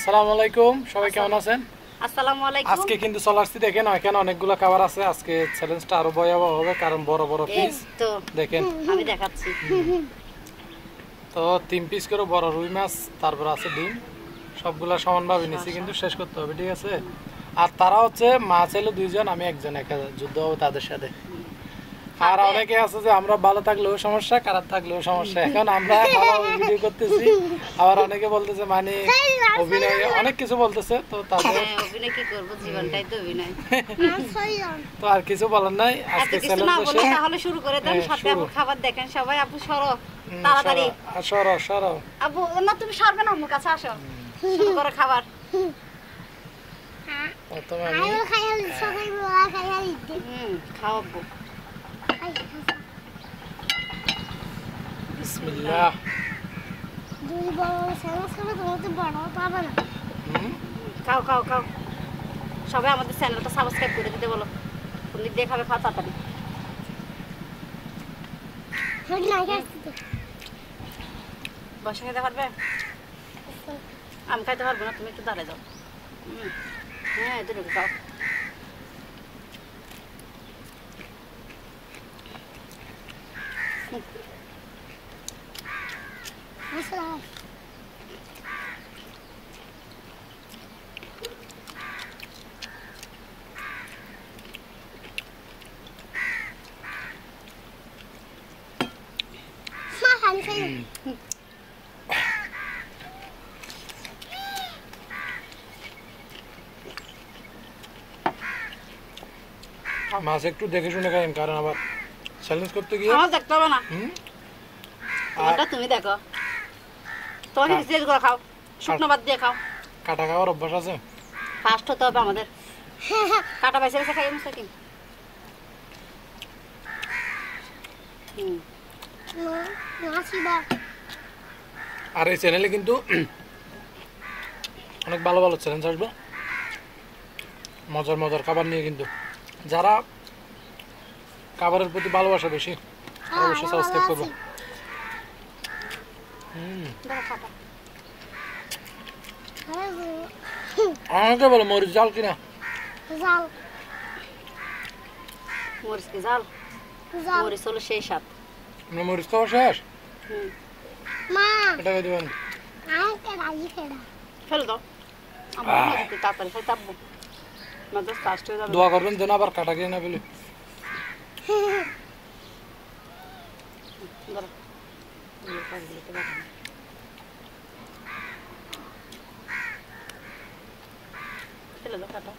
আসসালামু আলাইকুম, সবাই কেমন আছেন? আসসালামু আলাইকুম। আজকে কিন্তু চলে আসছি, দেখেন এখানে অনেকগুলো খাবার আছে। আজকে চ্যালেঞ্জটা আরো ভয়াবহ হবে, কারণ বড় বড় পিস তো দেখেন। আমি দেখাচ্ছি। তো 3 পিস করে বড় রুই মাছ, তারপর আছে ডিম, সবগুলা সমানভাবে নিছি, কিন্তু শেষ করতে হবে, ঠিক আছে? আর তারা হচ্ছে মাছ এলো 2 জন, আমি একজন, একা যুদ্ধ হবে তাদের সাথে। আর অনেকে আছে যে আমরা ভালো থাকলেও সমস্যা, খারাপ থাকলেও সমস্যা। এখন আমরা ভালো ভিডিও করতেছি, আবার অনেকে বলতেছে মানে অভিনয় অনেক কিছু বলতেছে, তো তাদের অভিনয় কি করব, জীবনটাই তো অভিনয়। তো আর কিছু বলার নাই। আজকে চ্যালেঞ্জ না বলে তাহলে শুরু করে দেন। সাথে আপু খাবার দেখেন সবাই। আপু সরো তাড়াতাড়ি, সরো সরো। আপু না তুমি সরবে না, আমার কাছে আসো, শুরু করো খাবার। প্রথমে আমি খাওয়াবো। বিসমিল্লাহ। খাও খাও খাও, সবাই আমাদের চ্যানেলটা সাবস্ক্রাইব করে দিতে বলো। তুমি দেখাবে খাও তাড়াতাড়ি। বসে খেতে পারবে? আমি খাইতে পারবো না, তুমি একটু দাঁড়ায় যাও। হ্যাঁ এটুকু খাও। মাছ একটু দেখে শুনে খাইন, কারণ আবার চ্যালেঞ্জ করতে গিয়ে আমার দেখতে হবে না, ওটা তুমি দেখো। তোমার রিসার্চ করে খাও, শুকনো ভাত দিয়ে খাও। কাটা খাওয়ার অভ্যাস আছে? ফাস্ট হতে হবে আমাদের। কাটা বাইসে বাইসে খাই মুসা কি। আর এই চ্যানেলে কিন্তু অনেক ভালো ভালো চ্যালেঞ্জ আসবে, মজার মজার খাবার নিয়ে। কিন্তু যারা খাবারের প্রতি ভালোবাসা বেশি, অবশ্যই সাবস্ক্রাইব করবো। আমাকে বলো মরিচ জাল কিনা? জাল। মরিচ কি জাল? মরিচ হলো সেই স্বাদ। মরিচ খাওয়া শেষ? মা এটা কই দিবেন? ফেল দাও, আমার তাড়াতাড়ি খাই তাবো না, তো ফাস্ট হয়ে যাবে। দোয়া করবেন যেন আবার কাটা খেয়ে না ফেলে। ফেলে দাও কাটা।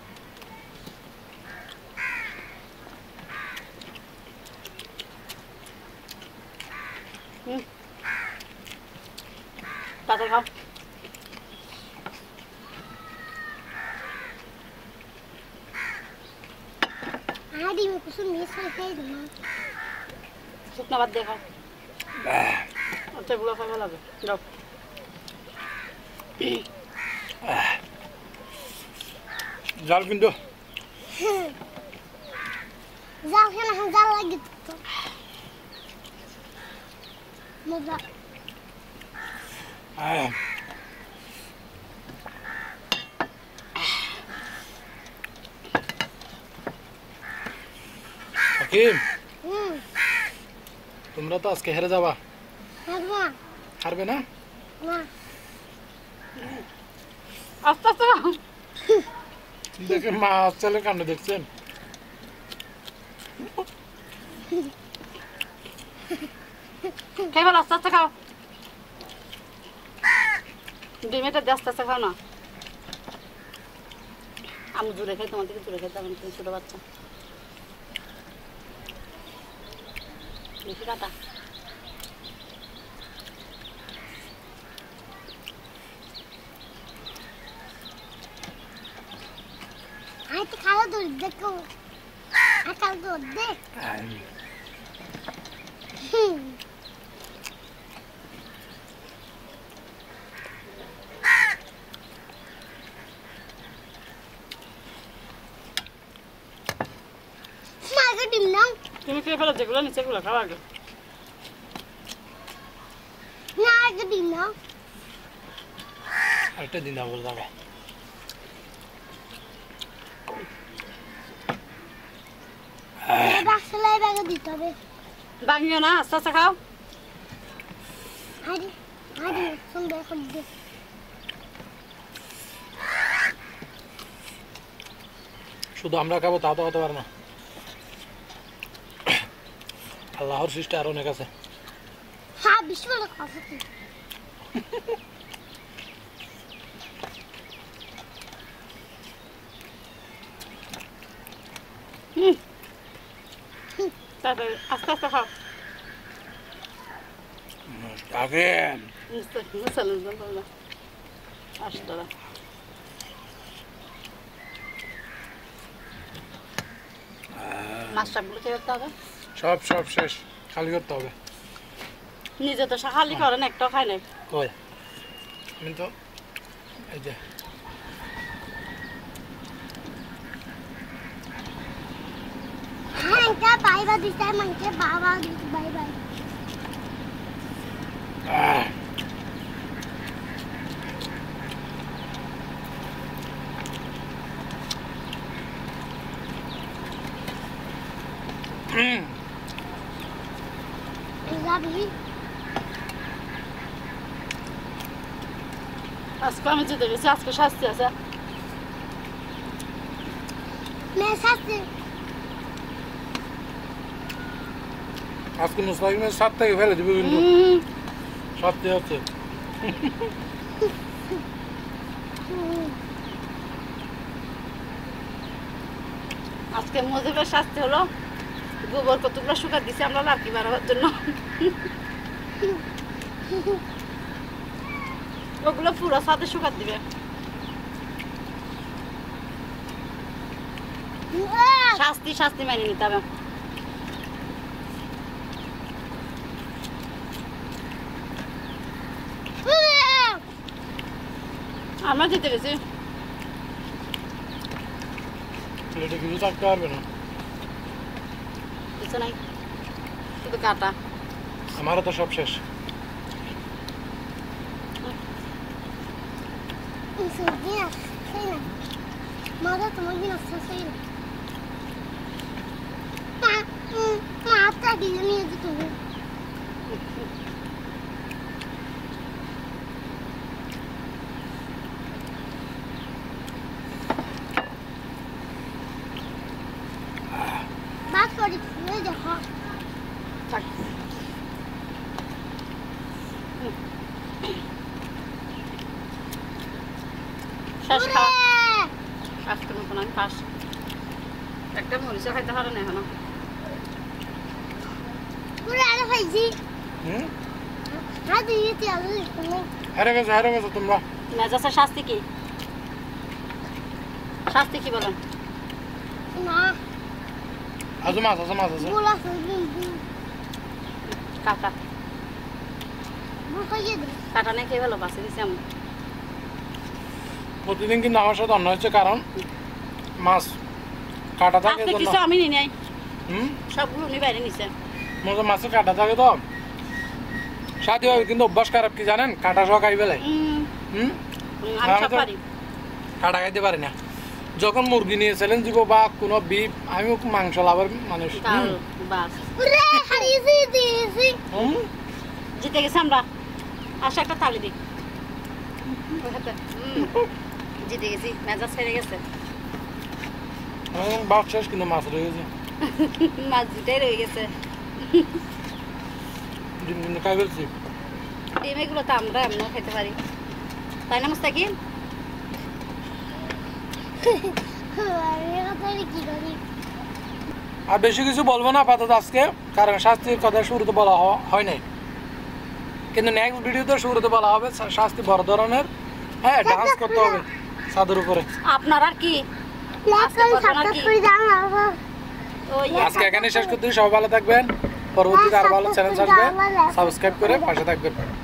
তাড়াতাড়ি খাও। শুকনো ভাত দিয়ে খাও, ওগুলো খাওয়া লাগে। যাও জাল কিন্তু জাল জাল লাগে তো মজা। হাকিম, তোমরা তো আজকে হেরে যাবা। হারবে না? আস্তে আস্তে খাও। দেখেন মাছ চালের কাণ্ড দেখছেন? খেয়ে ফেলো, আস্তে আস্তে খাও। ডিমেটা দিয়ে আস্তে আস্তে খাও না। আমি জুড়ে খাই, তোমার থেকে জুড়ে খাইতে হবে, তুমি ছোটো বাচ্চা। বেশি কাটা। খাওয়া তো দেখো, খাওয়া তো দেখ। ডিম নাও, তুমি খেয়ে ফেলো, যেগুলো নিচেগুলো খাও আগে। না আগে ডিম নাও। একটা দিন দাও বলে যাবে আসলে এই ব্যাগে দিতে হবে ভাঙিও না, আস্তে আস্তে খাও। হাড়ি হাড়ি সুন্দর করে দে শুধু আমরা খাবো তা তো হতে পারে না, আল্লাহর সৃষ্টি আর অনেক আছে। হ্যাঁ বিশাল কথা তুই তাড়াতাড়ি আস্তে আস্তে খাও। আগে মাছটাগুলো খেয়ে করতে হবে। সব সব শেষ, খালি করতে হবে। নিজে তো খালি করেন, একটাও খাই নাই। কই আমি তো এই যে হ্যাঁ এটা বাইবা দিতে মানকে বাবা দিতে বাই বাই আহ, যাবি আজকে আমি জিতে গেছি, আজকে শাস্তি আছে। মেসাতে আজকে মুসলিমের 7 থেকে ফেলে দিবে কিন্তু সত্যি হচ্ছে। আজকে মজিবের শাস্তি হলো গোবর কতগুলো শুকা দিছে আমরা লাকি বাড়াবার জন্য। ওগুলো পুরো সাথে শুকাত দিবে। শাস্তি শাস্তি মেনে নিতে হবে। আমরা জিতে গেছি। প্লেটে কিছু থাকতে পারবে না, কিছু নাই, শুধু কাটা। আমারও তো সব শেষ। সুজিয়া সেই না মাদা তোমার দিন আসছে সেই না মাটা দিয়ে নিয়ে যেতে হবে বাস করে নিয়ে দেখো থাক। শেষ খাওয়া। আজকের মতন আমি ফার্স্ট। একটা মরিচও খাইতে পারে না এখনো। পুরো আরে খাইছি হুম হাত দিয়ে তেল দিও হেরে গেছো তোমরা। মেজাজের শাস্তি কি? শাস্তি কি বলেন? না আছে মাছ আছে। bola সবজি কাটা বুঝ খাইয়ে দে কাটা নেই খেয়ে ভালো বাসে দিছি আমি। প্রতিদিন কিন্তু আমার সাথে অন্য হচ্ছে, কারণ মাছ কাটা থাকে আজকে জন্য। কিছু আমি নি নাই, হুম সবগুলো উনি বাইরে নিছে। মজা মাছে কাটা থাকে তো সাথে হবে, কিন্তু অভ্যাস খারাপ কি জানেন, কাটা সহ খাই ফেলে। হুম আমি সব পারি। কাটা খাইতে পারি না। যখন মুরগি নিয়ে চ্যালেঞ্জ দিব বা কোনো বিফ, আমি মাংস লাভার মানুষ। ডাল বাস পুরো হারিয়েছি দিয়েছি হুম জিতে গেছি আমরা। আসা একটা তালি দিই। জিতে গেছি, মেজাজ ছেড়ে গেছে। ভাত শেষ কিন্তু মাছ রয়ে গেছে, মাছ দুটাই রয়ে গেছে। ডিম কিন্তু খাই ফেলছি। ডিম এগুলো তো আমরা এমনও খেতে পারি, তাই না মুস্তাকিম? আমি কি করি আর বেশি কিছু বলবো না আপাতত আজকে, কারণ শাস্তির কথা শুরুতে বলা হয় নাই, কিন্তু নেক্সট ভিডিওতে শুরুতে বলা হবে শাস্তি বড় ধরনের। হ্যাঁ, ডান্স করতে হবে ছাদের উপরে। আপনার আর কি ওই আজকে এখানে শেষ করতে, সবাই ভালো থাকবেন। পরবর্তীতে আরো ভালো চ্যানেল আসবে, সাবস্ক্রাইব করে পাশে থাকবেন।